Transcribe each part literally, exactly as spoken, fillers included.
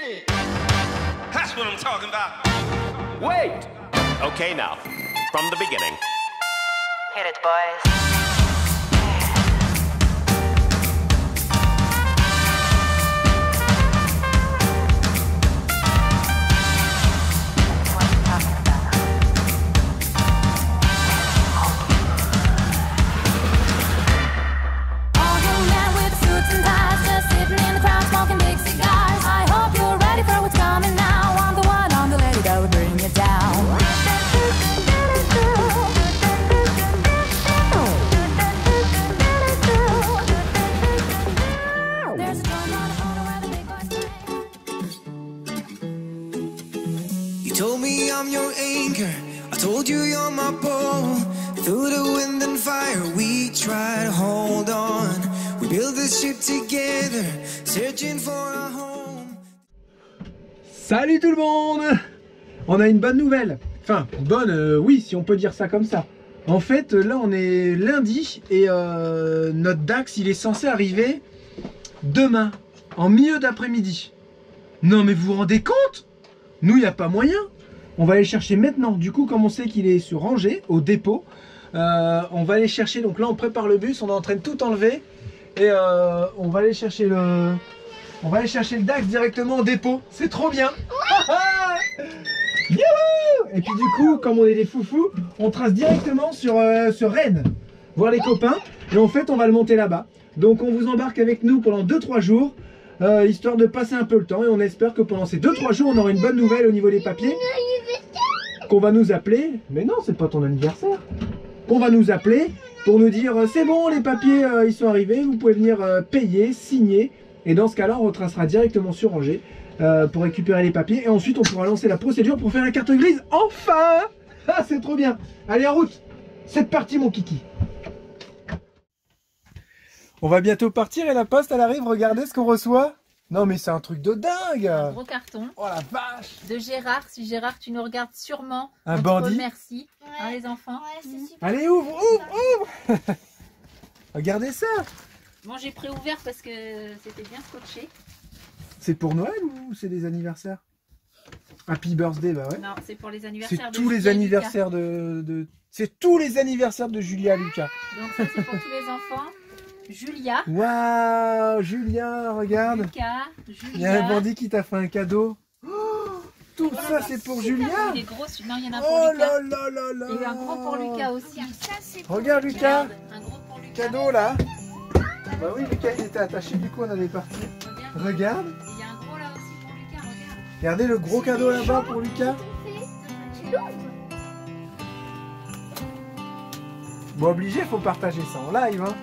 That's what I'm talking about. Wait! Okay, now, from the beginning. Hit it, boys. Told me I'm your anchor, I told you you're my pole. Through the wind and fire we try to hold on. We build this ship together, searching for a home. Salut tout le monde! On a une bonne nouvelle. Enfin, bonne, euh, oui, si on peut dire ça comme ça. En fait, là on est lundi et euh, notre Dax il est censé arriver demain, en milieu d'après-midi. Non mais vous vous rendez compte? Nous, il n'y a pas moyen. On va aller chercher maintenant. Du coup, comme on sait qu'il est sur Angers, au dépôt, euh, on va aller chercher. Donc là, on prépare le bus. On est en train de tout enlever. Et euh, on va aller chercher le... On va aller chercher le Dax directement au dépôt. C'est trop bien. Youhou! Et puis du coup, comme on est des foufous, on trace directement sur, euh, sur Rennes. Voir les copains. Et en fait, on va le monter là-bas. Donc on vous embarque avec nous pendant deux trois jours. Euh, histoire de passer un peu le temps et on espère que pendant ces deux trois jours on aura une bonne nouvelle au niveau des papiers, qu'on va nous appeler, mais non c'est pas ton anniversaire, qu'on va nous appeler pour nous dire c'est bon les papiers euh, ils sont arrivés, vous pouvez venir euh, payer, signer, et dans ce cas là on retracera directement sur Angers euh, pour récupérer les papiers et ensuite on pourra lancer la procédure pour faire la carte grise, enfin. Ah c'est trop bien, allez en route, c'est parti mon kiki. On va bientôt partir et la poste elle arrive, regardez ce qu'on reçoit. Non mais c'est un truc de dingue. Un gros carton. Oh la vache. De Gérard, si Gérard tu nous regardes sûrement. Un on bandit. Merci, ouais. Hein, les enfants. Ouais, mmh. Allez ouvre, ouvre, ouvre. Regardez ça. Bon j'ai préouvert parce que c'était bien scotché. C'est pour Noël ou c'est des anniversaires? Happy birthday, bah ouais. Non, c'est pour les anniversaires de de tous Julia les anniversaires de, de... C'est tous les anniversaires de Julia Lucas. Donc ça c'est pour tous les enfants. Julia. Waouh, Julia, regarde. Lucas, Julia. Il y a un bandit qui t'a fait un cadeau. Oh, tout oh ça c'est pour Julia. Il est gros, non il y en a pour oh Lucas. Là là là là. Il y a eu un gros pour Lucas aussi. Regarde Lucas. Regarde, un gros pour Lucas. Cadeau là. Bah oui, Lucas il était attaché, du coup on avait parti. Regarde. Regarde. Il y a un gros là aussi pour Lucas, regarde. Regardez le gros cadeau là-bas pour Lucas. Bon, obligé, faut partager ça en live, hein.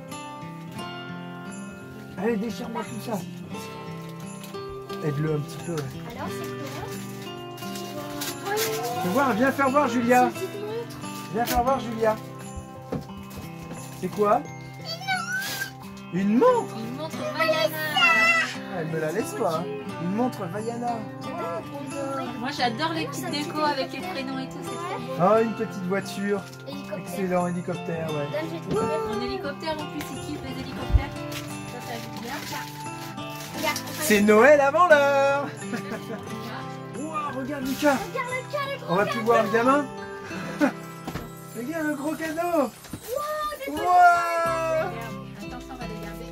Allez, déchire-moi tout ça. Aide-le un petit peu. Ouais. Alors, c'est quoi? Fais voir, viens faire voir Julia. Viens faire voir Julia. C'est quoi? Une montre. Une montre Vaiana. Elle me la laisse pas, hein. Une montre Vaiana. Moi j'adore les petites décos avec les prénoms et tout, c'est trop beau. Oh, une petite voiture. Excellent, hélicoptère, ouais. Un hélicoptère en plus, il kiffe les hélicoptères. Ça, ça joue bien. C'est Noël avant l'heure. Wow, regarde Lucas. On va plus voir le gamin. Regarde le gros cadeau. Wow, wow. Attention, on va les garder.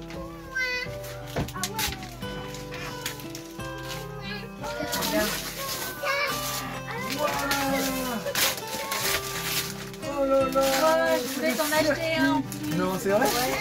Regarde. Wow. Oh là là. Oh, je voulais t'en acheter un en plus. Non, c'est vrai? Ouais.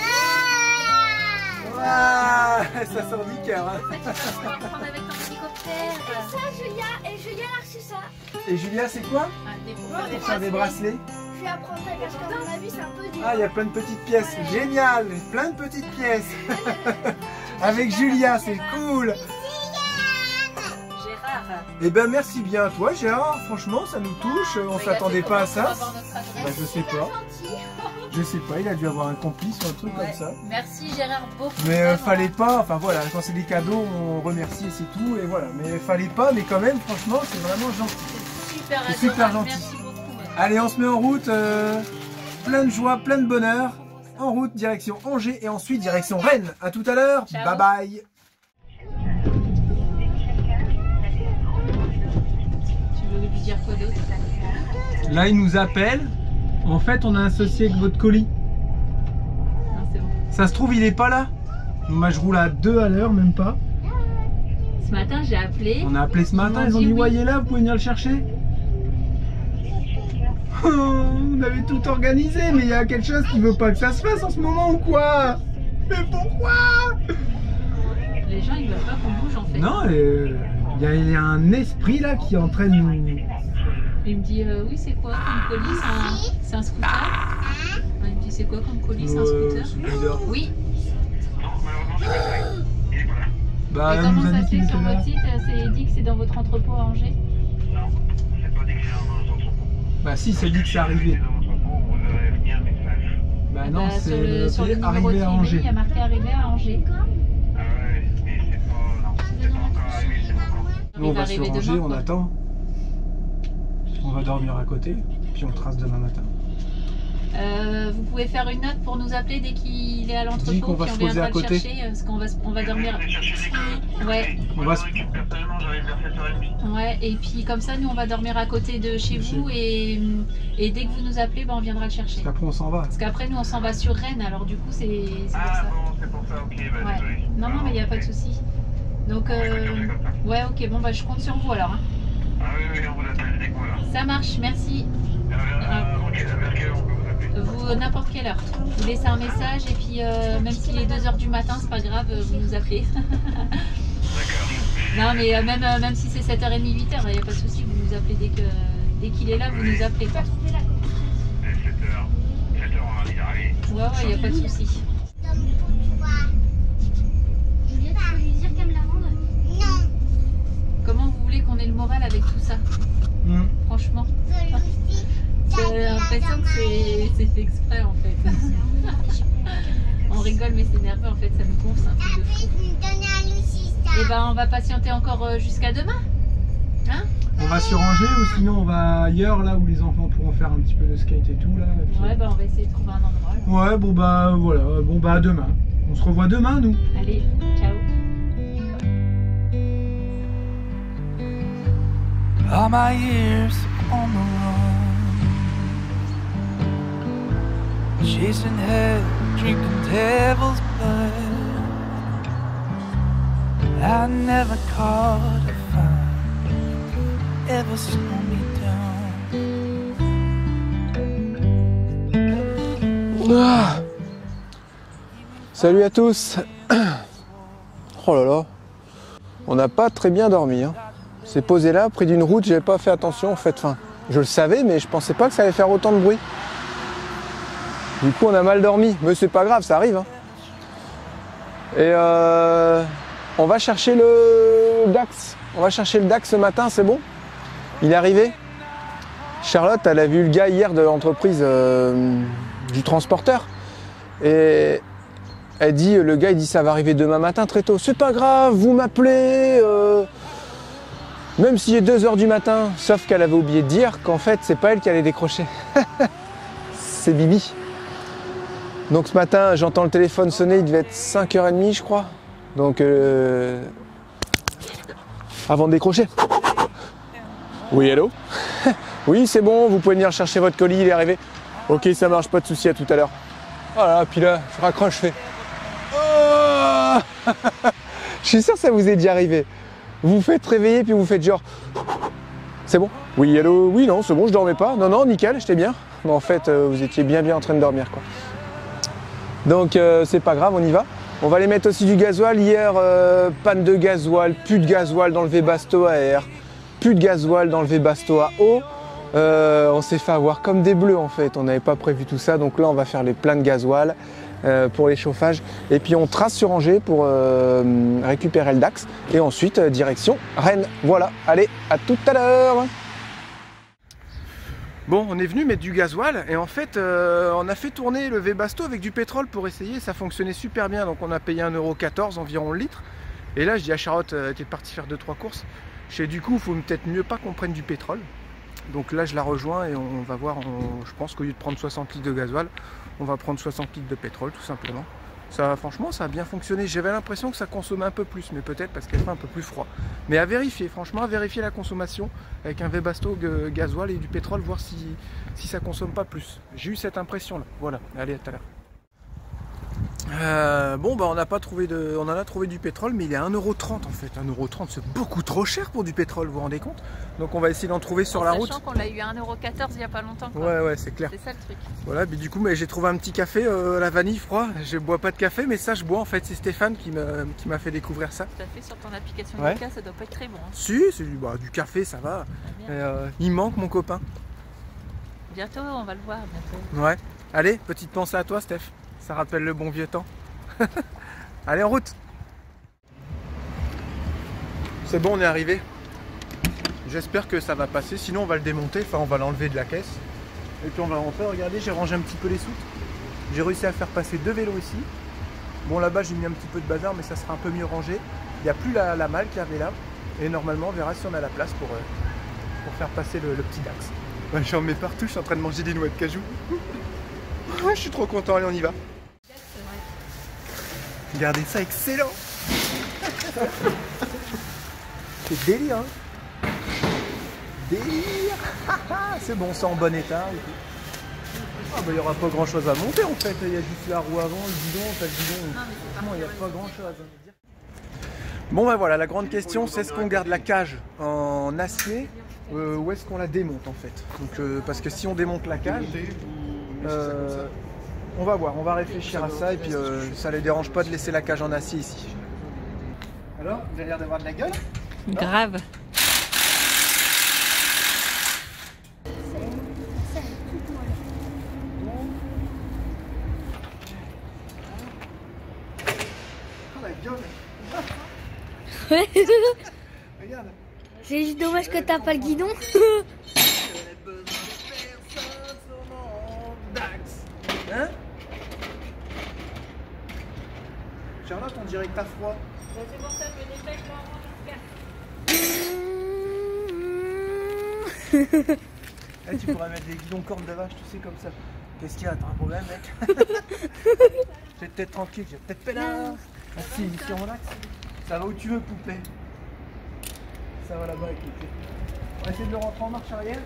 Waouh, ça sort du cœur. Hein. Ça, tu vas pouvoir prendre avec ton hélicoptère. Et ça, Julia, et Julia a reçu ça. Et Julia, c'est quoi? Ah, des, pour Pour faire des faire des bracelets. Je lui apprendrai parce qu'à mon avis, c'est un peu dur. Ah, il y a plein de petites pièces. Ouais. Génial, plein de petites pièces. Avec Julia, c'est cool. Gérard. Eh ben merci bien à toi Gérard, franchement ça nous touche, on s'attendait pas à ça. Bah, je sais pas, je sais pas, il a dû avoir un complice ou un truc ouais. comme ça. Merci Gérard beaucoup. Mais euh, fallait pas, enfin voilà, quand c'est des cadeaux on remercie et c'est tout, et voilà. Mais fallait pas, mais quand même franchement c'est vraiment gentil. C'est super, c'est super gentil. Merci beaucoup. Ouais. Allez on se met en route, euh, plein de joie, plein de bonheur, en route direction Angers et ensuite direction Rennes. À tout à l'heure, bye bye. Là, il nous appelle. En fait, on a associé avec votre colis. Non, c'est bon. Ça se trouve, il est pas là. Moi, je roule à deux à l'heure, même pas. Ce matin, j'ai appelé. On a appelé ce matin, m'ont ils ont dit dit, oui. ouais, il est là, vous pouvez venir le chercher. Oh, on avait tout organisé, mais il y a quelque chose qui veut pas que ça se fasse en ce moment ou quoi? Mais pourquoi? Les gens, ils veulent pas qu'on bouge en fait. Non, euh, il y, a- il y a un esprit là qui est en train de nous... Il me dit euh, oui, c'est quoi comme colis? C'est un, c'est un scooter. Il me dit c'est quoi comme colis? C'est un Euh, scooter. scooter. Oui. Bah, Et elle comment nous a ça dit se qu'il fait était sur là. votre site? C'est dit que c'est dans votre entrepôt à Angers. Bah si, c'est dit que c'est arrivé. Bah Ah non, bah, c'est sur le, sur le c'est numéro arrivé de à T V, Angers. il y a marqué arrivé à Angers. Nous on Il va va sur arriver Angers, demain, on quoi. attend. On va dormir à côté, puis on trace demain matin. Euh, vous pouvez faire une note pour nous appeler dès qu'il est à Dis l'entrepôt, qu'on va puis se on poser viendra à le côté. chercher, euh, parce qu'on va, on va dormir. Ouais, On va se... ouais, et puis comme ça, nous on va dormir à côté de chez Chez vous, vous. et, et dès que vous nous appelez, ben, on viendra le chercher. Parce qu'après on s'en va. Parce qu'après, nous on s'en va sur Rennes, alors du coup, c'est c'est pour Ah ça. bon, c'est pour ça, ok, bah Ouais. désolé. Non, non, mais il n'y a pas de souci. Donc, euh, ouais, ok, bon, bah je compte sur vous alors. Hein. Ah oui, oui, on vous appelle dès que voilà. Ça marche, merci. Euh, ok, vers quelle heure on peut vous appeler? Vous, n'importe quelle heure. Vous laissez un message et puis euh, même s'il est deux heures du matin, c'est pas grave, vous nous appelez. D'accord. Non, mais euh, même, euh, même si c'est sept heures trente, huit heures, il n'y a pas de souci, vous nous appelez dès que dès qu'il est là, vous nous appelez. Quoi. Et sept heures. sept heures, on va dire, allez. Ouais, ouais, il n'y a pas de souci. Juliette, tu peux lui dire qu'elle me la rende? Non. Comment vous voulez qu'on ait le moral avec tout ça? Hmm. Franchement, j'ai l'impression que c'est c'est fait exprès en fait. On rigole, mais c'est nerveux en fait, ça nous gonfle, c'est un truc de fou. Et ben, on va patienter encore euh, jusqu'à demain. Hein? On va sur Angers ou sinon on va ailleurs là où les enfants pourront faire un petit peu de skate et tout là. et puis- Ouais, bah on va essayer de trouver un endroit. Là. Ouais, bon bah voilà, bon bah à demain. On se revoit demain nous. Allez, ciao. All my years on the run, chasing hell, drinking devil's blood. I never caught a fire, ever slow me down. Ah. Salut à tous. Oh là là, on n'a pas très bien dormi. Hein. C'est posé là, près d'une route, j'avais pas fait attention en fait. Enfin, je le savais, mais je pensais pas que ça allait faire autant de bruit. Du coup, on a mal dormi, mais c'est pas grave, ça arrive. Hein. Et euh, on va chercher le Dax. On va chercher le Dax ce matin, c'est bon? Il est arrivé. Charlotte, elle a vu le gars hier de l'entreprise euh, du transporteur. Et elle dit, le gars, il dit ça va arriver demain matin très tôt. C'est pas grave, vous m'appelez. Euh, Même s'il est deux heures du matin, sauf qu'elle avait oublié de dire qu'en fait, c'est pas elle qui allait décrocher. C'est Bibi. Donc ce matin, j'entends le téléphone sonner, il devait être cinq heures trente, je crois. Donc, euh... avant de décrocher. Oui, hello. Oui, c'est bon, vous pouvez venir chercher votre colis, il est arrivé. Ok, ça marche, pas de souci, à tout à l'heure. Voilà, puis là, je raccroche, je fais... Oh. Je suis sûr que ça vous est déjà arrivé. Vous vous faites réveiller puis vous faites genre... C'est bon? Oui, allô? Oui, non, c'est bon, je dormais pas. Non, non, nickel, j'étais bien. Mais en fait, euh, vous étiez bien bien en train de dormir, quoi. Donc, euh, c'est pas grave, on y va. On va aller mettre aussi du gasoil. Hier, euh, panne de gasoil, plus de gasoil dans le Webasto A R, plus de gasoil dans le Webasto A O. Euh, on s'est fait avoir comme des bleus, en fait. On n'avait pas prévu tout ça. Donc là, on va faire les pleins de gasoil. Euh, pour les chauffages et puis on trace sur Angers pour euh, récupérer le Dax et ensuite euh, direction Rennes. Voilà, allez, à tout à l'heure. Bon, on est venu mettre du gasoil et en fait euh, on a fait tourner le Webasto avec du pétrole pour essayer, ça fonctionnait super bien, donc on a payé un euro quatorze environ le litre. Et là je dis à Charlotte, elle était partie faire deux trois courses, je fais du coup il faut peut-être mieux pas qu'on prenne du pétrole. Donc là je la rejoins et on va voir, on, je pense qu'au lieu de prendre soixante litres de gasoil, on va prendre soixante litres de pétrole tout simplement. Ça, franchement, ça a bien fonctionné. J'avais l'impression que ça consommait un peu plus, mais peut-être parce qu'elle fait un peu plus froid. Mais à vérifier, franchement, à vérifier la consommation avec un Webasto gasoil et du pétrole, voir si, si ça consomme pas plus. J'ai eu cette impression-là. Voilà, allez, à tout à l'heure. Euh, bon, bah on n'a pas trouvé de, on en a trouvé du pétrole, mais il est à un euro trente en fait. un euro trente, c'est beaucoup trop cher pour du pétrole, vous vous rendez compte? Donc on va essayer d'en trouver sur la route. Sachant qu'on l'a eu à un euro quatorze il n'y a pas longtemps. Quoi. Ouais, ouais, c'est clair. C'est ça le truc. Voilà, mais du coup, j'ai trouvé un petit café euh, à la vanille froid. Je bois pas de café, mais ça, je bois en fait. C'est Stéphane qui m'a fait découvrir ça. Tout à fait, sur ton application ouais. Moka, ça doit pas être très bon. Hein. Si, c'est du, bah, du café, ça va. Et, euh, il manque mon copain. Bientôt, on va le voir, bientôt. Ouais. Allez, petite pensée à toi, Steph. Ça rappelle le bon vieux temps. Allez, en route. C'est bon, on est arrivé. J'espère que ça va passer, sinon on va le démonter, enfin on va l'enlever de la caisse. Et puis on va rentrer, regardez, j'ai rangé un petit peu les soutes. J'ai réussi à faire passer deux vélos ici. Bon, là-bas j'ai mis un petit peu de bazar, mais ça sera un peu mieux rangé. Il n'y a plus la, la malle qu'il y avait là. Et normalement on verra si on a la place pour, euh, pour faire passer le, le petit Dax. Ouais, j'en mets partout, je suis en train de manger des noix de cajou. Ouais, je suis trop content, allez on y va. Regardez ça, excellent. C'est délire, hein. Délire. C'est bon, c'est en bon état. Ah bah il n'y aura pas grand chose à monter en fait. Il y a juste la roue avant, le guidon, pas le guidon. Non, il n'y a pas grand chose. Bon bah voilà, la grande question c'est est-ce qu'on garde la cage en acier euh, ou est-ce qu'on la démonte en fait. Donc euh, parce que si on démonte la cage, euh, on va voir, on va réfléchir à ça et puis euh, ça les dérange pas de laisser la cage en acier ici. Alors, vous avez l'air d'avoir de la gueule? Grave. Oh la gueule. Regarde. C'est juste dommage que t'as pas le guidon. Hein? Charlotte, on dirait que t'as froid. C'est pour ça que je dépêche pour hey, tu pourrais mettre des guidons cornes de vache, tu sais, comme ça. Qu'est-ce qu'il y a? T'as un problème, mec? Je vais peut-être tranquille, je vais peut-être pas là. Ah si, ici on relaxe. Ça va où tu veux, poupée. Ça va là-bas avec les pieds. On va essayer de le rentrer en marche arrière.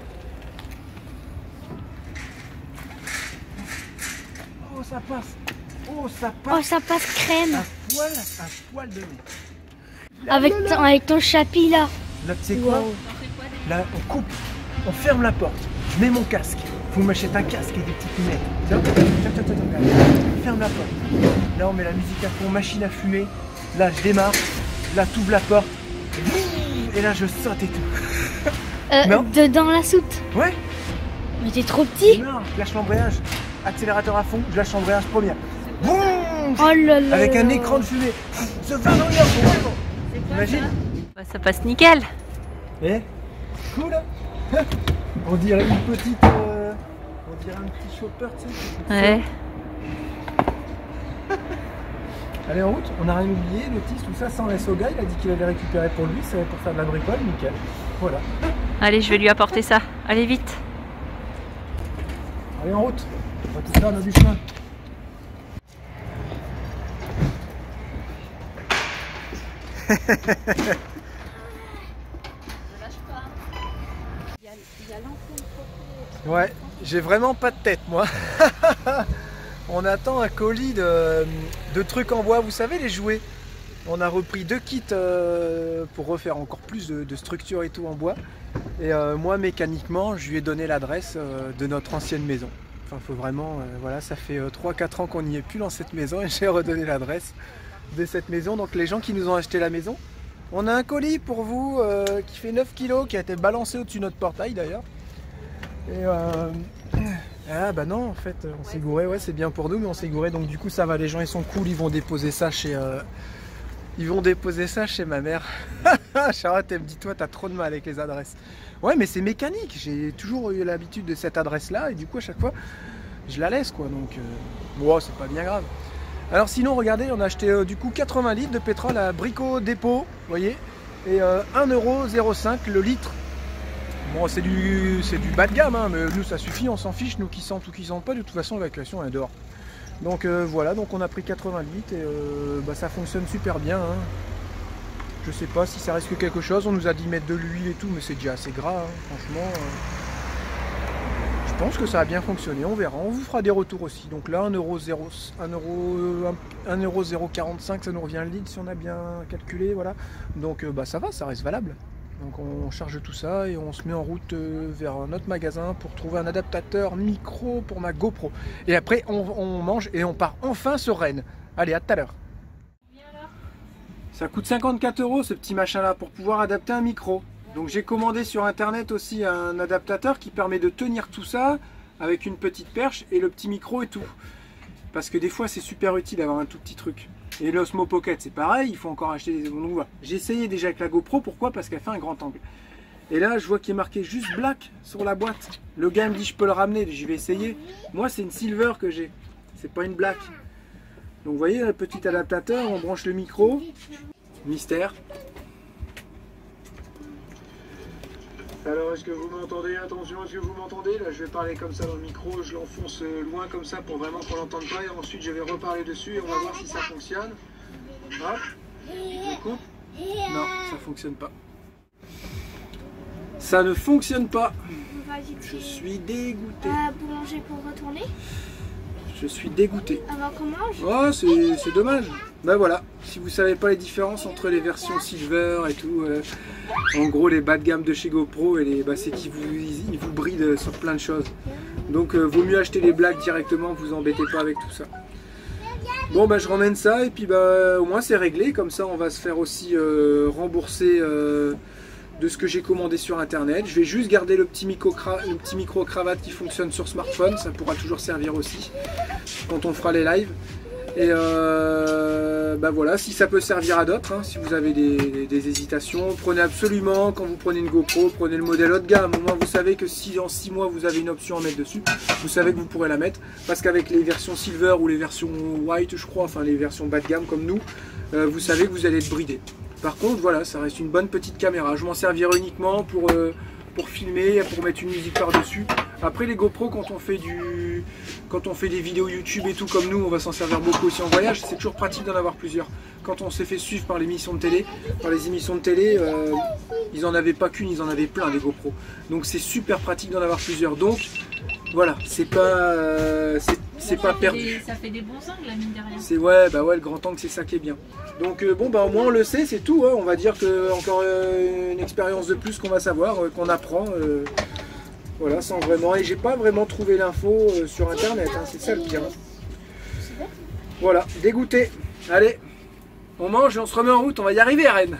Oh, ça passe. Oh, ça passe. Oh, ça passe crème. Un poil, un poil de nez. Avec ton, avec ton chapi là. Là, tu sais quoi? Wow. Là, on coupe, on ferme la porte. Je mets mon casque. Faut m'acheter un casque et des petites lunettes. Tiens, tiens, tiens, tiens, tiens. Ferme la porte. Là, on met la musique à fond, machine à fumer. Là, je démarre. Là, tu ouvres la porte. Et là, je saute et tout. Euh, dedans la soute. Ouais. Mais t'es trop petit. Non, je lâche l'embrayage. Accélérateur à fond, je lâche l'embrayage première. Boum. Oh là là. Avec un écran de fumée. Ce va dans l'air. Imagine. Bah, ça passe nickel. Eh, cool. On dirait une petite, euh, on dirait un petit chopper, tu sais. Ouais. Allez, en route. On n'a rien oublié, notice, tout ça, ça on laisse au gars. Il a dit qu'il allait récupérer pour lui, c'est pour faire de la bricole, nickel. Voilà. Allez, je vais lui apporter ça. Allez vite. Allez, en route. On va tout faire, on a du chemin. Ouais, j'ai vraiment pas de tête moi. On attend un colis de, de trucs en bois, vous savez les jouets. On a repris deux kits euh, pour refaire encore plus de, de structures et tout en bois. Et euh, moi mécaniquement, je lui ai donné l'adresse euh, de notre ancienne maison. Enfin, faut vraiment, euh, voilà, ça fait euh, trois quatre ans qu'on n'y est plus dans cette maison et j'ai redonné l'adresse de cette maison. Donc les gens qui nous ont acheté la maison, on a un colis pour vous euh, qui fait neuf kilos, qui a été balancé au-dessus de notre portail d'ailleurs. Et euh... ah bah non, en fait on s'est gouré, ouais c'est bien pour nous mais on s'est gouré, donc du coup ça va, les gens ils sont cool, ils vont déposer ça chez euh... ils vont déposer ça chez ma mère. Charlotte elle me dit toi t'as trop de mal avec les adresses. Ouais mais c'est mécanique, j'ai toujours eu l'habitude de cette adresse là et du coup à chaque fois je la laisse quoi, donc euh... bon c'est pas bien grave. Alors sinon regardez, on a acheté euh, du coup quatre-vingts litres de pétrole à Brico Dépôt, vous voyez, et euh, un euro zéro cinq le litre. Bon c'est du, c'est du bas de gamme, hein, mais nous ça suffit, on s'en fiche, nous qui sentent ou qui sentent pas, de toute façon l'évacuation est dehors. Donc euh, voilà, donc on a pris quatre-vingt-huit et euh, bah, ça fonctionne super bien. Hein. Je sais pas si ça risque quelque chose, on nous a dit mettre de l'huile et tout, mais c'est déjà assez gras, hein, franchement. Euh, je pense que ça a bien fonctionné, on verra, on vous fera des retours aussi. Donc là, un euro zéro quarante-cinq, ça nous revient le litre si on a bien calculé, voilà. Donc euh, bah, ça va, ça reste valable. Donc on charge tout ça et on se met en route vers notre magasin pour trouver un adaptateur micro pour ma GoPro. Et après on, on mange et on part enfin sur Rennes. Allez, à tout à l'heure. Ça coûte cinquante-quatre euros ce petit machin là pour pouvoir adapter un micro. Donc j'ai commandé sur internet aussi un adaptateur qui permet de tenir tout ça avec une petite perche et le petit micro et tout. Parce que des fois c'est super utile d'avoir un tout petit truc. Et l'Osmo Pocket c'est pareil, il faut encore acheter des... Donc voilà, j'ai essayé déjà avec la GoPro, pourquoi? Parce qu'elle fait un grand angle. Et là je vois qu'il est marqué juste black sur la boîte. Le gars me dit je peux le ramener, j'y vais essayer. Moi c'est une silver que j'ai, c'est pas une black. Donc vous voyez le petit adaptateur, on branche le micro. Mystère. Alors est-ce que vous m'entendez? Attention, est-ce que vous m'entendez? Là je vais parler comme ça dans le micro, je l'enfonce loin comme ça pour vraiment qu'on l'entende pas et ensuite je vais reparler dessus et on va voir si ça fonctionne. Hop, je coupe. Non, ça fonctionne pas. Ça ne fonctionne pas. Je suis dégoûté. Euh, boulanger pour retourner. Je suis dégoûté. Avant qu'on mange. Oh, c'est dommage. Ben voilà, si vous savez pas les différences entre les versions Silver et tout, euh, en gros les bas de gamme de chez GoPro, et les, bah, c'est qu'ils vous, ils, ils vous brident sur plein de choses. Donc euh, vaut mieux acheter les blagues directement, vous embêtez pas avec tout ça. Bon bah je ramène ça et puis bah au moins c'est réglé, comme ça on va se faire aussi euh, rembourser euh, de ce que j'ai commandé sur internet. Je vais juste garder le petit micro, le petit micro cravate qui fonctionne sur smartphone, ça pourra toujours servir aussi quand on fera les lives. Et euh, bah voilà, si ça peut servir à d'autres, hein, si vous avez des, des, des hésitations, prenez absolument, quand vous prenez une GoPro, prenez le modèle haut de gamme. Au moins vous savez que si en six mois vous avez une option à mettre dessus, vous savez que vous pourrez la mettre. Parce qu'avec les versions Silver ou les versions White, je crois, enfin les versions bas de gamme comme nous, euh, vous savez que vous allez être bridé. Par contre, voilà, ça reste une bonne petite caméra. Je m'en servirai uniquement pour, euh, pour filmer, pour mettre une musique par-dessus. Après les GoPro, quand on fait du, quand on fait des vidéos YouTube et tout comme nous, on va s'en servir beaucoup aussi en voyage. C'est toujours pratique d'en avoir plusieurs. Quand on s'est fait suivre par l'émission de télé, par les émissions de télé, euh, ils en avaient pas qu'une, ils en avaient plein des GoPro. Donc c'est super pratique d'en avoir plusieurs. Donc voilà, c'est pas, euh, c'est pas perdu. Des, ça fait des bons angles, la mine de rien. C'est ouais, bah ouais, le grand angle, c'est ça qui est bien. Donc euh, bon, bah au moins on le sait, c'est tout. Hein. On va dire que encore euh, une expérience de plus qu'on va savoir, euh, qu'on apprend. Euh, Voilà, sans vraiment, et j'ai pas vraiment trouvé l'info euh, sur internet, hein, c'est ça le pire. Voilà, dégoûté. Allez, on mange et on se remet en route, on va y arriver à Rennes.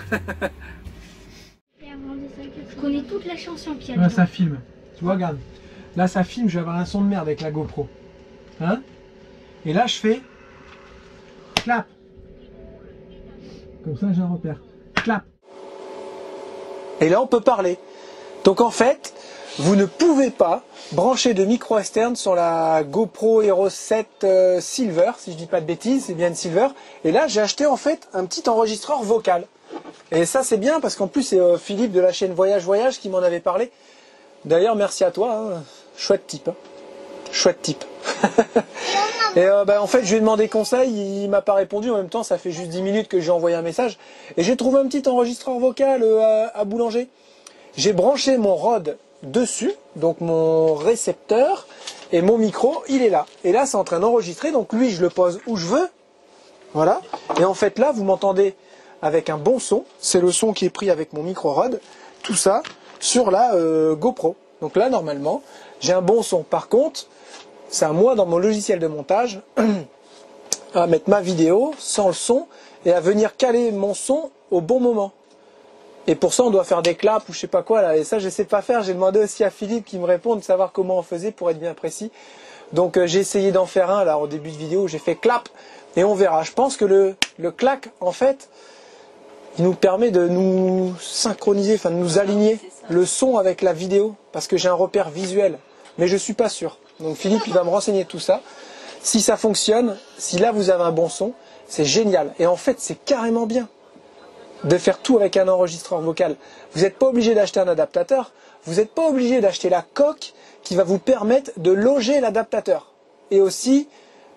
Je connais toute la chanson piano. Là ça filme, tu vois, regarde. Là ça filme, je vais avoir un son de merde avec la GoPro. Hein? Et là je fais clap. Comme ça j'ai un repère. Clap. Et là on peut parler. Donc en fait, vous ne pouvez pas brancher de micro externe sur la GoPro Hero sept euh, Silver, si je dis pas de bêtises, c'est bien une Silver. Et là, j'ai acheté en fait un petit enregistreur vocal. Et ça, c'est bien parce qu'en plus, c'est euh, Philippe de la chaîne Voyage Voyage qui m'en avait parlé. D'ailleurs, merci à toi, hein. Chouette type. Hein. Chouette type. Et euh, bah, en fait, je lui ai demandé conseil, il m'a pas répondu. En même temps, ça fait juste dix minutes que j'ai envoyé un message. Et j'ai trouvé un petit enregistreur vocal euh, à, à Boulanger. J'ai branché mon Rode dessus, donc mon récepteur, et mon micro, il est là. Et là, c'est en train d'enregistrer, donc lui, je le pose où je veux. Voilà. Et en fait, là, vous m'entendez avec un bon son. C'est le son qui est pris avec mon micro Rode. Tout ça sur la euh, GoPro. Donc là, normalement, j'ai un bon son. Par contre, c'est à moi, dans mon logiciel de montage, à mettre ma vidéo sans le son et à venir caler mon son au bon moment. Et pour ça, on doit faire des claps ou je sais pas quoi là. Et ça, je sais pas faire. J'ai demandé aussi à Philippe qui me réponde de savoir comment on faisait pour être bien précis. Donc euh, j'ai essayé d'en faire un là au début de vidéo. J'ai fait clap et on verra. Je pense que le, le clac, en fait, il nous permet de nous synchroniser, enfin de nous aligner le son avec la vidéo. Parce que j'ai un repère visuel. Mais je suis pas sûr. Donc Philippe, il va me renseigner tout ça. Si ça fonctionne, si là vous avez un bon son, c'est génial. Et en fait, c'est carrément bien de faire tout avec un enregistreur vocal. Vous n'êtes pas obligé d'acheter un adaptateur, vous n'êtes pas obligé d'acheter la coque qui va vous permettre de loger l'adaptateur. Et aussi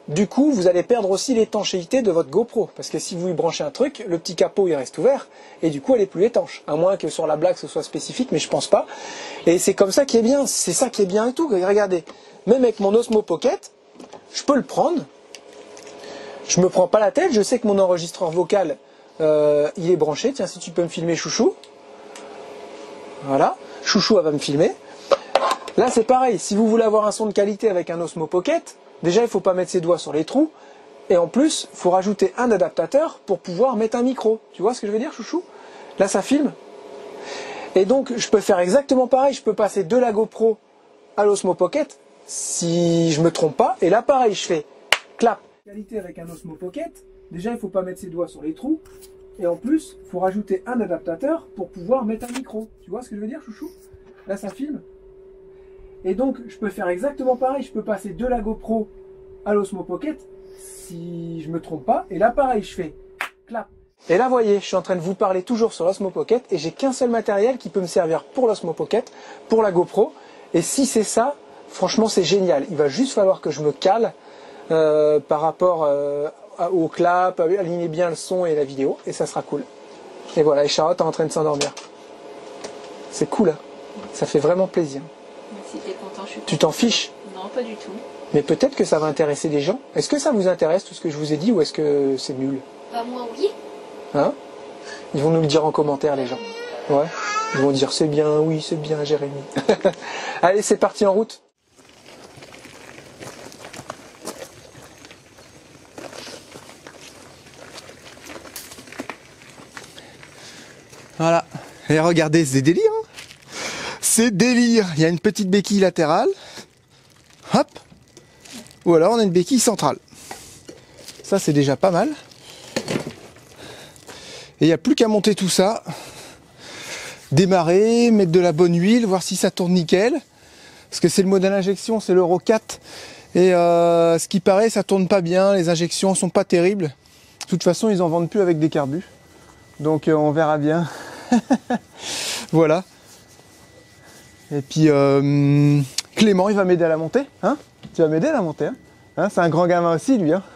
Du coup, vous allez perdre aussi l'étanchéité de votre GoPro. Parce que si vous y branchez un truc, le petit capot il reste ouvert. Et du coup, elle est plus étanche. À moins que sur la blague ce soit spécifique, mais je pense pas. Et c'est comme ça qui est bien. C'est ça qui est bien et tout. Regardez. Même avec mon Osmo Pocket, je peux le prendre. Je me prends pas la tête. Je sais que mon enregistreur vocal, euh, il est branché. Tiens, si tu peux me filmer, chouchou. Voilà. Chouchou, elle va me filmer. Là, c'est pareil. Si vous voulez avoir un son de qualité avec un Osmo Pocket, déjà, il ne faut pas mettre ses doigts sur les trous. Et en plus, il faut rajouter un adaptateur pour pouvoir mettre un micro. Tu vois ce que je veux dire, chouchou? Là, ça filme. Et donc, je peux faire exactement pareil. Je peux passer de la GoPro à l'Osmo Pocket, si je ne me trompe pas. Et là, pareil, je fais clap. Qualité avec un Osmo Pocket, déjà, il ne faut pas mettre ses doigts sur les trous. Et en plus, il faut rajouter un adaptateur pour pouvoir mettre un micro. Tu vois ce que je veux dire, chouchou? Là, ça filme. Et donc, je peux faire exactement pareil. Je peux passer de la GoPro à l'Osmo Pocket, si je me trompe pas. Et là, pareil, je fais clap. Et là, vous voyez, je suis en train de vous parler toujours sur l'Osmo Pocket et j'ai qu'un seul matériel qui peut me servir pour l'Osmo Pocket, pour la GoPro. Et si c'est ça, franchement, c'est génial. Il va juste falloir que je me cale euh, par rapport euh, au clap, aligner bien le son et la vidéo, et ça sera cool. Et voilà, et Charlotte est en train de s'endormir. C'est cool, hein? Ça fait vraiment plaisir. Si t'es content, je suis contente. Tu t'en fiches? Non, pas du tout. Mais peut-être que ça va intéresser des gens. Est-ce que ça vous intéresse tout ce que je vous ai dit ou est-ce que c'est nul? Bah moi oui. Hein? Ils vont nous le dire en commentaire, les gens. Ouais. Ils vont dire c'est bien, oui c'est bien Jérémy. Allez, c'est parti en route. Voilà. Et regardez, c'est délire. Hein, c'est délire. Il y a une petite béquille latérale. Hop. Ou alors on a une béquille centrale. Ça c'est déjà pas mal. Et il n'y a plus qu'à monter tout ça. Démarrer, mettre de la bonne huile, voir si ça tourne nickel. Parce que c'est le modèle injection, c'est l'Euro quatre. Et euh, ce qui paraît, ça tourne pas bien. Les injections sont pas terribles. De toute façon, ils en vendent plus avec des carbus. Donc euh, on verra bien. Voilà. Et puis euh, Clément, il va m'aider à la monter. Hein, tu vas m'aider à la monter. Hein, hein, c'est un grand gamin aussi, lui. Hein.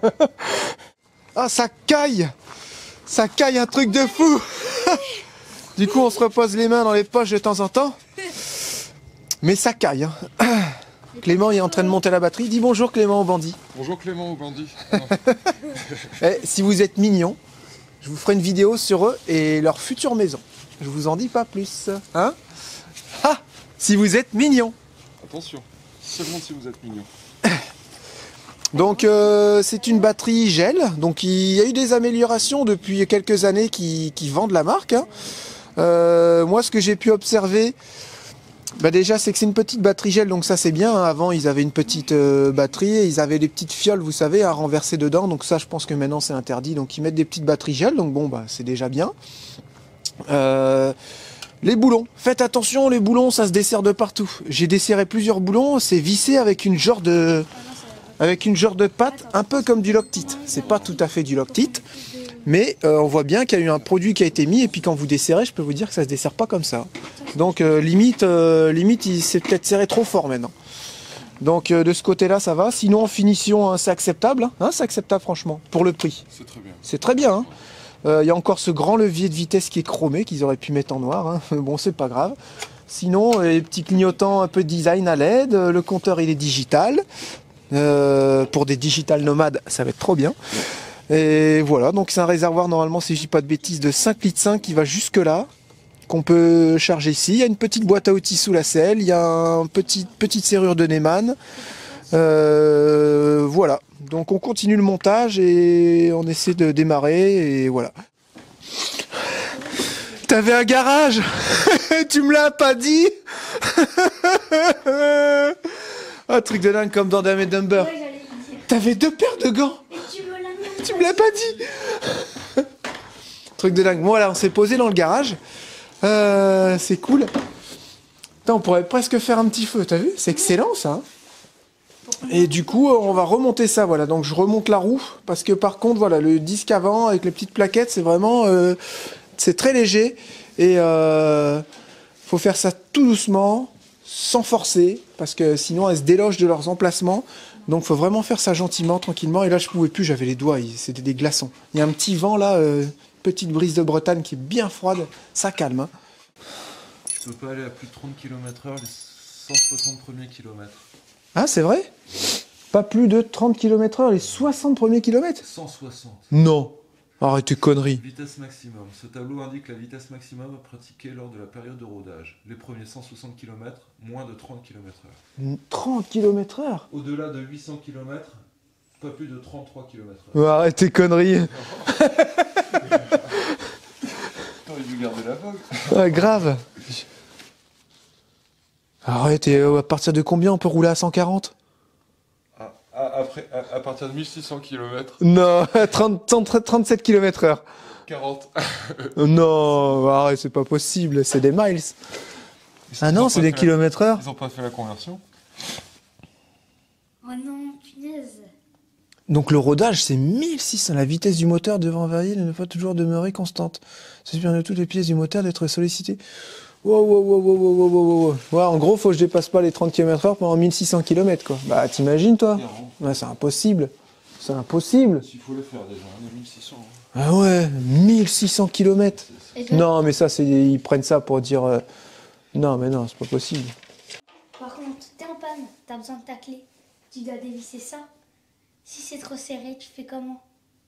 Ah, ça caille. Ça caille un truc de fou. Du coup, on se repose les mains dans les poches de temps en temps. Mais ça caille. Hein. Clément il est en train de monter la batterie. Dis bonjour Clément au bandit. Bonjour Clément au bandit. Et si vous êtes mignons, je vous ferai une vidéo sur eux et leur future maison. Je vous en dis pas plus. Hein? Ah, si vous êtes mignons. Attention, seulement si vous êtes mignons. Donc euh, c'est une batterie gel. Donc il y a eu des améliorations depuis quelques années qui, qui vendent la marque. Hein. Euh, moi ce que j'ai pu observer, bah déjà c'est que c'est une petite batterie gel, donc ça c'est bien. Hein. Avant ils avaient une petite euh, batterie et ils avaient des petites fioles, vous savez, à renverser dedans. Donc ça je pense que maintenant c'est interdit. Donc ils mettent des petites batteries gel, donc bon bah c'est déjà bien. Euh, les boulons, faites attention, les boulons ça se desserre de partout. J'ai desserré plusieurs boulons, c'est vissé avec une genre de... avec une genre de pâte, un peu comme du Loctite. C'est pas tout à fait du Loctite, mais euh, on voit bien qu'il y a eu un produit qui a été mis, et puis quand vous desserrez, je peux vous dire que ça se desserre pas comme ça. Donc euh, limite, euh, limite il s'est peut-être serré trop fort maintenant. Donc euh, de ce côté-là, ça va. Sinon, en finition, hein, c'est acceptable. Hein, c'est acceptable franchement, pour le prix. C'est très bien. C'est très bien. Hein. Euh, il y a encore ce grand levier de vitesse qui est chromé, qu'ils auraient pu mettre en noir. Hein. Bon, c'est pas grave. Sinon, les petits clignotants un peu de design à L E D. Le compteur, il est digital. Euh, pour des digital nomades, ça va être trop bien. Et voilà, donc c'est un réservoir normalement, si je dis pas de bêtises, de cinq litres cinq qui va jusque là, qu'on peut charger ici. Il y a une petite boîte à outils sous la selle, il y a une petite, petite serrure de Neumann. Euh, voilà, donc on continue le montage et on essaie de démarrer et voilà. T'avais un garage. Tu me l'as pas dit. Un truc de dingue comme dans Dumb and Dumber. Ouais, t'avais deux paires de gants. Et tu me l'as Tu me l'as pas dit. Truc de dingue. Bon, voilà, on s'est posé dans le garage. Euh, c'est cool. Putain, on pourrait presque faire un petit feu, t'as vu? C'est excellent ça. Hein. Et du coup, on va remonter ça. Voilà, donc je remonte la roue parce que par contre, voilà, le disque avant avec les petites plaquettes, c'est vraiment, euh, c'est très léger et euh, faut faire ça tout doucement. sans forcer, parce que sinon elles se délogent de leurs emplacements. Donc faut vraiment faire ça gentiment, tranquillement. Et là je pouvais plus, j'avais les doigts, c'était des glaçons. Il y a un petit vent là, euh, petite brise de Bretagne qui est bien froide, ça calme. Hein. Je peux pas aller à plus de trente kilomètres heure les cent soixante premiers kilomètres. Ah c'est vrai? Pas plus de trente kilomètres heure les soixante premiers kilomètres? cent soixante. Non. Arrête tes conneries. Vitesse maximum. Ce tableau indique la vitesse maximum à pratiquer lors de la période de rodage. Les premiers cent soixante kilomètres, moins de trente kilomètres heure. trente kilomètres heure? Au-delà de huit cents kilomètres, pas plus de trente-trois kilomètres heure. Oh, arrête tes conneries. T'aurais dû garder la vogue. Ah, grave. Arrête, et à partir de combien on peut rouler à cent quarante? Ah, ah, après, à, à partir de mille six cents kilomètres. Non, trente, trente, trente-sept kilomètres heure. quarante. Non, arrête, c'est pas possible, c'est des miles. Ah non, c'est des kilomètres heure. Ils ont pas fait la conversion. Oh non, punaise. Donc le rodage, c'est mille six cents. La vitesse du moteur devant varier ne doit pas toujours demeurer constante. Ça permet de toutes les pièces du moteur d'être sollicitées. Wow, wow, wow, wow, wow, wow, wow. Ouais, en gros, faut que je dépasse pas les trente kilomètres heure pendant mille six cents kilomètres, quoi. Bah, t'imagines, toi? Ouais, c'est impossible. C'est impossible. Il faut le faire déjà, les mille six cents. Ah ouais, mille six cents kilomètres. Non, mais ça, c'est ils prennent ça pour dire... Euh... Non, mais non, c'est pas possible. Par contre, t'es en panne, t'as besoin de ta clé. Tu dois dévisser ça. Si c'est trop serré, tu fais comment?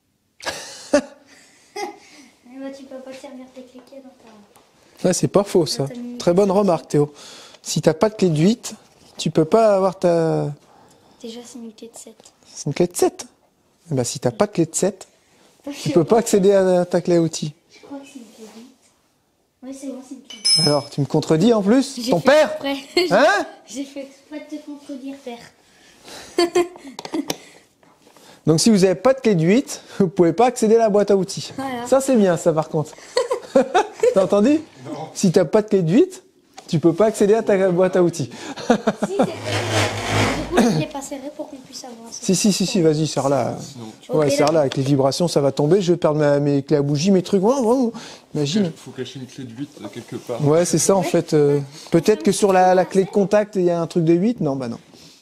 Eh ben, tu peux pas te servir tes clés dans ta... Ouais, c'est pas faux, ça. Très bonne remarque, Théo. Si t'as pas de clé de huit, tu peux pas avoir ta... Déjà, c'est une clé de sept. C'est une clé de sept. Eh ben, si t'as pas de clé de sept, tu peux pas accéder à ta clé à outils. Je crois que c'est une clé de huit. Oui, c'est bon, c'est une clé de huit. Alors, tu me contredis en plus? Ton fait père? exprès. Hein? J'ai fait exprès de te contredire, père. Donc si vous n'avez pas de clé de huit, vous pouvez pas accéder à la boîte à outils. Voilà. Ça c'est bien, ça par contre. T'as entendu? Non. Si t'as pas de clé de huit, tu peux pas accéder à ta boîte à outils. Si, c'est du coup, je l'ai pas serré pour qu'on puisse avoir ça. Si, si, si, si, vas-y, serre-la. Okay, Ouais, serre-la, avec les vibrations, ça va tomber, je vais perdre ma, mes clés à bougie, mes trucs. Oh, oh, imagine. Il faut cacher une clé de huit quelque part. Ouais, c'est ça en fait. Euh, Peut-être que sur la, la clé de contact, il y a un truc de huit. Non, bah non.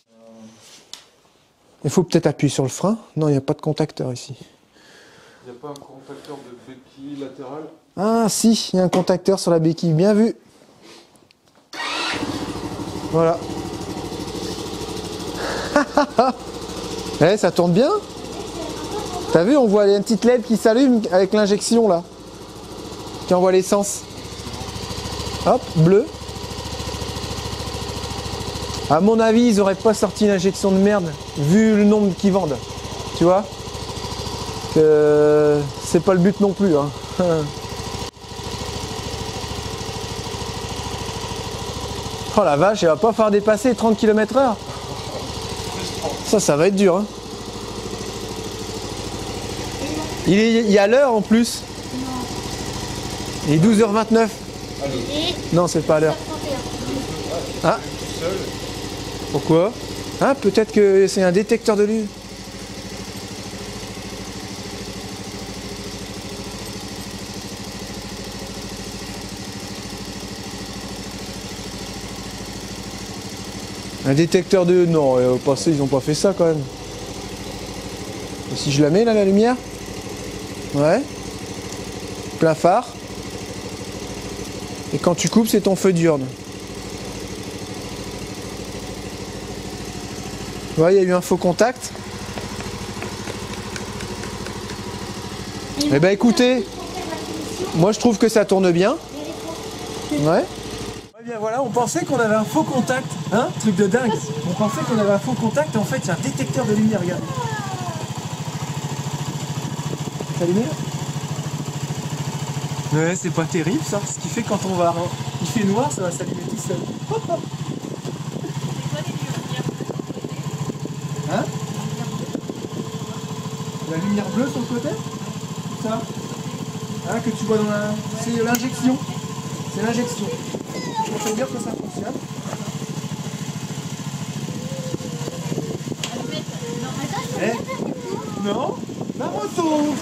Il faut peut-être appuyer sur le frein. Non, il n'y a pas de contacteur ici. Il n'y a pas un contacteur de béquille latérale? Ah si, il y a un contacteur sur la béquille. Bien vu. Voilà. Eh, ça tourne bien. T'as vu, on voit une petite L E D qui s'allume avec l'injection là. Qui envoie l'essence. Hop, bleu. À mon avis, ils auraient pas sorti une injection de merde, vu le nombre qu'ils vendent. Tu vois? Que c'est pas le but non plus. Hein. Oh la vache, elle va pas faire dépasser trente kilomètres heure. Ça, ça va être dur. Hein. Il est, il y a l'heure en plus. Il est douze heures vingt-neuf. Non, c'est pas à l'heure. Ah. Pourquoi? Ah, peut-être que c'est un détecteur de lumière. Un détecteur de... Non, au passé, ils n'ont pas fait ça quand même. Et si je la mets là, la lumière? Ouais. Plein phare. Et quand tu coupes, c'est ton feu diurne. Ouais, il y a eu un faux contact. Eh ben écoutez, moi je trouve que ça tourne bien. Ouais. Eh bien voilà, on pensait qu'on avait un faux contact, hein, truc de dingue. On pensait qu'on avait un faux contact et en fait c'est un détecteur de lumière, regarde. C'est allumé là? Ouais, c'est pas terrible ça, ce qui fait quand on va... Il fait noir, ça va s'allumer tout seul. Hein? La lumière bleue sur le côté? Ça? Hein, que tu vois dans la... C'est l'injection. C'est l'injection. Je peux te dire que ça fonctionne. Eh? Non? La moto!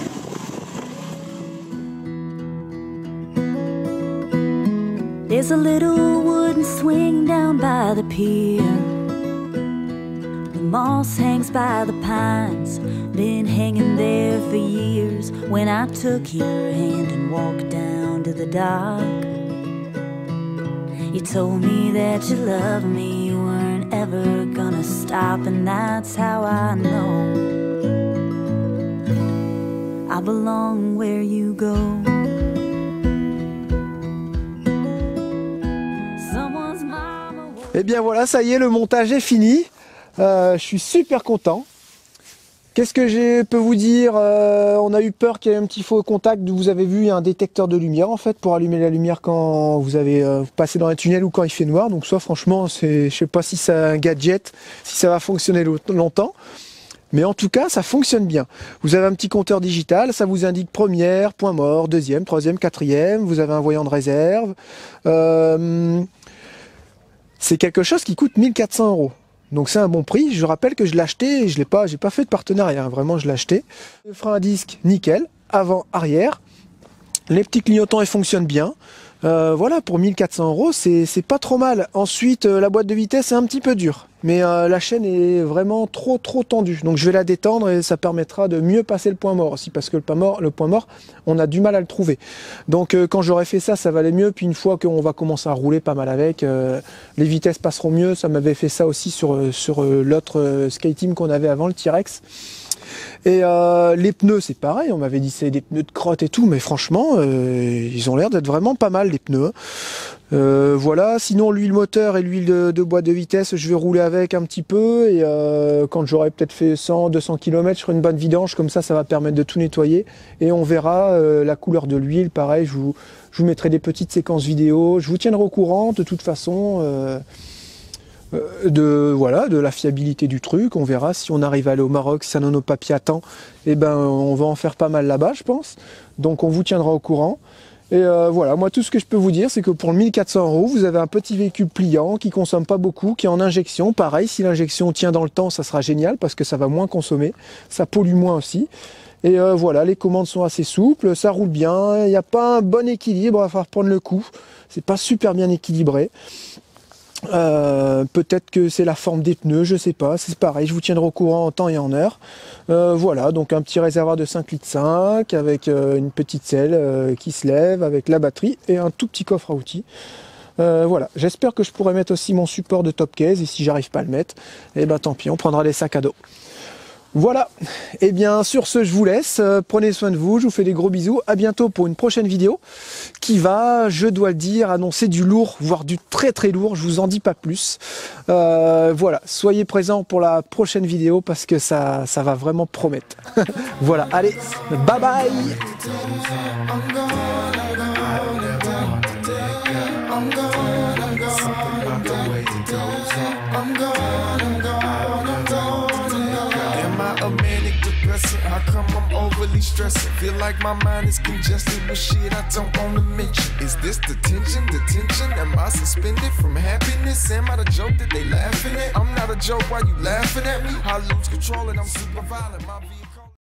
There's a little wooden swing down by the pier. The moss hangs by the pines, been hanging there for years. When I took your hand and walked down to the dock, you told me that you loved me, you weren't ever gonna stop. And that's how I know I belong where you go. Et bien voilà, ça y est, le montage est fini. Euh, je suis super content. Qu'est-ce que je peux vous dire? euh, On a eu peur qu'il y ait un petit faux contact. Vous avez vu, il y a un détecteur de lumière en fait pour allumer la lumière quand vous avez euh, passé dans un tunnel ou quand il fait noir. Donc ça, franchement, c'est, je sais pas si c'est un gadget, si ça va fonctionner longtemps. Mais en tout cas, ça fonctionne bien. Vous avez un petit compteur digital, ça vous indique première, point mort, deuxième, troisième, quatrième. Vous avez un voyant de réserve. Euh, c'est quelque chose qui coûte mille quatre cents euros. Donc c'est un bon prix. Je rappelle que je l'ai acheté et je l'ai pas, j'ai pas fait de partenariat. Hein. Vraiment, je l'ai acheté. Le frein à disque, nickel. Avant, arrière. Les petits clignotants, ils fonctionnent bien. Euh, voilà, pour mille quatre cents euros, c'est pas trop mal. Ensuite, euh, la boîte de vitesse est un petit peu dure. Mais euh, la chaîne est vraiment trop trop tendue. Donc je vais la détendre et ça permettra de mieux passer le point mort aussi. Parce que le point mort, le point mort on a du mal à le trouver. Donc euh, quand j'aurai fait ça, ça va aller mieux. Puis une fois qu'on va commencer à rouler pas mal avec, euh, les vitesses passeront mieux. Ça m'avait fait ça aussi sur, sur euh, l'autre euh, SkyTeam qu'on avait avant, le T-Rex. Et euh, les pneus, c'est pareil, on m'avait dit c'est des pneus de crotte et tout, mais franchement, euh, ils ont l'air d'être vraiment pas mal, les pneus. Euh, voilà, sinon l'huile moteur et l'huile de, de boîte de vitesse, je vais rouler avec un petit peu, et euh, quand j'aurai peut-être fait cent, deux cents kilomètres, je ferai une bonne vidange, comme ça, ça va permettre de tout nettoyer, et on verra euh, la couleur de l'huile, pareil, je vous, je vous mettrai des petites séquences vidéo, je vous tiendrai au courant, de toute façon... Euh, de voilà de la fiabilité du truc. On verra si on arrive à aller au Maroc, si ça donne nos papiers à temps, et ben on va en faire pas mal là-bas, je pense. Donc on vous tiendra au courant. Et euh, voilà, moi tout ce que je peux vous dire, c'est que pour le mille quatre cents euros, vous avez un petit véhicule pliant qui consomme pas beaucoup, qui est en injection. Pareil, si l'injection tient dans le temps, ça sera génial parce que ça va moins consommer, ça pollue moins aussi. Et euh, voilà, les commandes sont assez souples, ça roule bien, il n'y a pas un bon équilibre, il va falloir prendre le coup. C'est pas super bien équilibré. Euh, peut-être que c'est la forme des pneus, je sais pas, c'est pareil, je vous tiendrai au courant en temps et en heure. Euh, voilà, donc un petit réservoir de cinq litres cinq avec euh, une petite selle euh, qui se lève, avec la batterie et un tout petit coffre à outils. Euh, voilà, j'espère que je pourrai mettre aussi mon support de top case, et si j'arrive pas à le mettre, et ben tant pis, on prendra les sacs à dos. Voilà, et bien sur ce je vous laisse, euh, prenez soin de vous, je vous fais des gros bisous, à bientôt pour une prochaine vidéo qui va, je dois le dire, annoncer du lourd, voire du très très lourd, je vous en dis pas plus. Euh, voilà, soyez présents pour la prochaine vidéo parce que ça, ça va vraiment promettre. Voilà, allez, bye bye. How come I'm overly stressing? Feel like my mind is congested with shit I don't wanna mention. Is this the tension, the tension? Am I suspended from happiness? Am I the joke that they laughing at? I'm not a joke, why you laughing at me? I lose control and I'm super violent. My